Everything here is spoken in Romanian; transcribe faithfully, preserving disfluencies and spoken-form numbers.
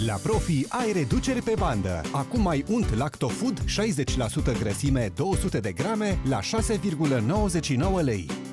La Profi ai reduceri pe bandă. Acum mai unt Lactofood șaizeci la sută grăsime două sute de grame la șase virgulă nouăzeci și nouă lei.